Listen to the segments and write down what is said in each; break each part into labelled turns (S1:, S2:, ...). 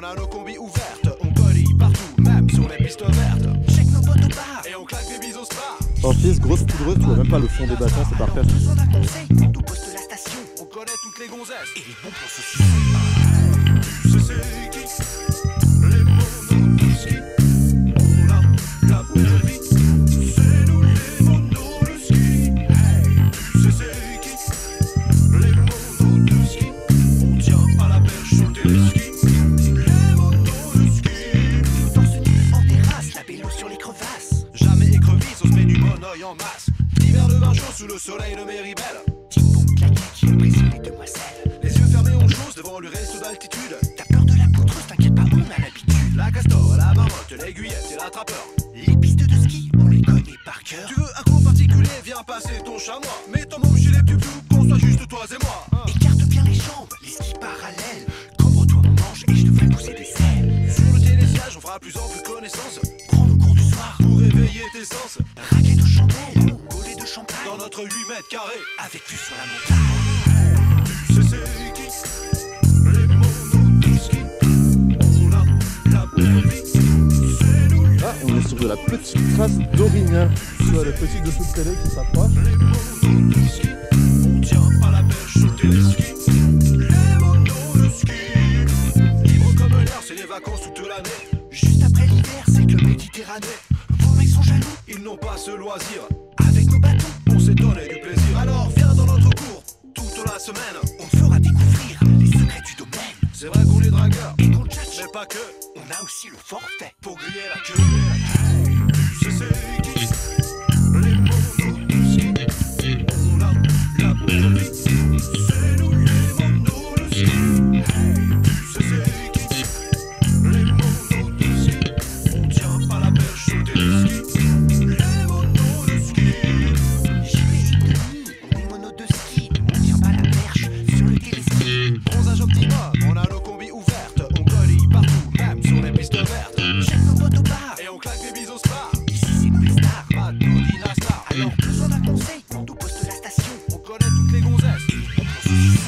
S1: a nos combis ouvertes. On collie partout, même sur les pistes vertes. Check nos potes au bar et on claque des bises au spa.
S2: Franchise, grosse poudreuse, tu vois même pas le fond des bassins, c'est parfait.
S1: Besoin d'un conseil, on nous poste la station. On connaît toutes les gonzesses et les bons pour ceci. C'est qui les monos de ski. On a la belle vie. C'est nous les monos de ski. C'est qui les monos de ski. On tient à la perche sur le téléski. Les monos de ski. Torse nu en terrasse, la vélo sur les crevasses. Jamais écrevisse, on se met du monoeil en masse. L'hiver de vin chaud sous le soleil de Méribel. Tic-bon claque, apprécie les demoiselles. Les yeux fermés on chose devant le resto d'altitude. T'as peur de la poudreuse, t'inquiète pas, on a l'habitude. La castor, la marmotte, l'aiguillette et l'attrapeur. Les pistes de ski, on les connaît par cœur. Tu veux un cours particulier, viens passer ton chamois. Mets ton môme chez les plus qu'on soit juste toi et moi. Écarte bien les jambes, les skis parallèles. Couvre-toi mon manche et je te ferai pousser des ailes. Sur le télésiège, on fera plus ample connaissance. Prends le cours du soir pour réveiller tes sens. Raquette aux chandelles, collet de champagne. Dans notre 8 mètres carrés, avec vue sur la montagne. C'est qui les monos de ski. On a la belle vie. C'est nous les
S2: Ah, on est sur de la petite trace d'orignal. Tu vois le petit dessous de télé qui s'approche.
S1: monos de ski. On tient à la perche sur le téléski. Les monos de ski. Libre comme l'air, c'est les vacances toute l'année. Juste après l'hiver, c'est que le Méditerranée. Vos mecs sont jaloux, ils n'ont pas ce loisir. Avec nos bâtons, on s'est donné du plaisir. Alors viens dans notre cours, toute la semaine. On te fera découvrir les secrets du domaine. C'est vrai qu'on est dragueurs, et qu'on tchatche, mais pas que. On a aussi le forfait pour griller la queue. C'est qui les monos de ski. On a la belle vie. C'est nous les monos de ski. C'est qui les monos de ski. On tient pas la perche sur le téléski. Les monos de ski. JPI de nuit, on est monos de ski. On tient pas la perche sur le téléski. Bronzage optimum, on a nos combis ouvertes. On collie partout, même sur les pistes vertes. Check nos potes au bar et on claque des bises au spa. Ici c'est nous les stars, pas de Dina Star. Alors besoin d'un conseil, on nous poste la station. On connaît toutes les gonzesses et les bons pour ceci.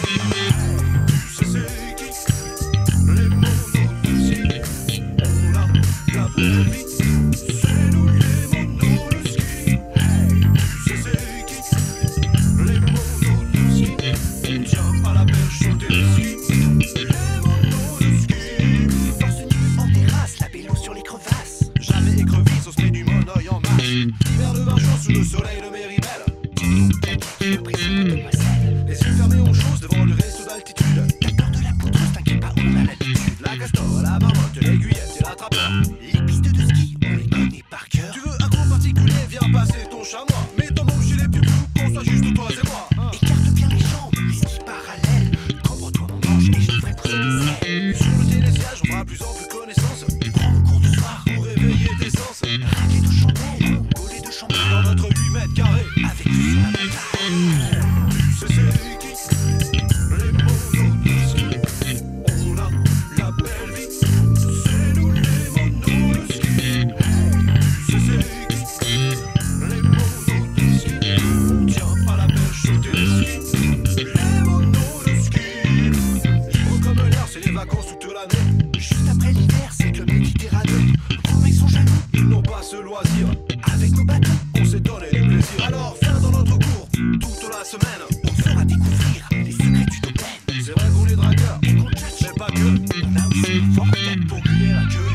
S1: C'est qui les monos de ski. On a la belle vie. C'est nous les monos de ski. C'est qui les monos de ski. On tient à la perche sur le téléski. Les monos de ski. Torse nu en terrasse, la vélo sur les crevasses. Jamais écrevisse, on se met du monoeil en masse. L'hiver de vin chaud sous le soleil de Méribel. Apprécie les demoiselles. Les yeux fermés on chose devant le resto d'altitude. T'as peur de la poudreuse, t'inquiète pas, on a l'habitude. La castor, la marmotte, l'aiguillette et l'attrapeur. Les pistes de ski, on les connaît par cœur. Tu veux un cours particulier, viens passer ton chamois. Mets ton môme chez les plus qu'on soit juste toi et moi. Écarte bien les jambes, les skis parallèles. Couvre-toi mon manche et je te ferai pousser des ailes. Sur le télésiège, on fera plus ample connaissance. Prends le cours du soir pour réveiller tes sens. Raquette aux chandelles, collet de champagne. Dans notre 8 mètres carrés, avec vue sur la montagne. C'est qui les monos de ski. On a la belle vie. C'est nous les monos de ski. C'est qui les monos de ski. On tient pas la perche sur le téléski. Les monos de ski. Libre comme l'air, c'est les vacances toute l'année. Juste après l'hiver, c'est que le Méditerranée. Vos mecs sont jaloux, ils n'ont pas ce loisir. Avec nos bâtons, on s'est donné du plaisir. Alors viens dans notre cours, toute la semaine. On te fera découvrir les secrets du domaine. C'est vrai qu'on est dragueurs, et qu'on tchatche, mais pas que. On a aussi le forfait pour griller la queue.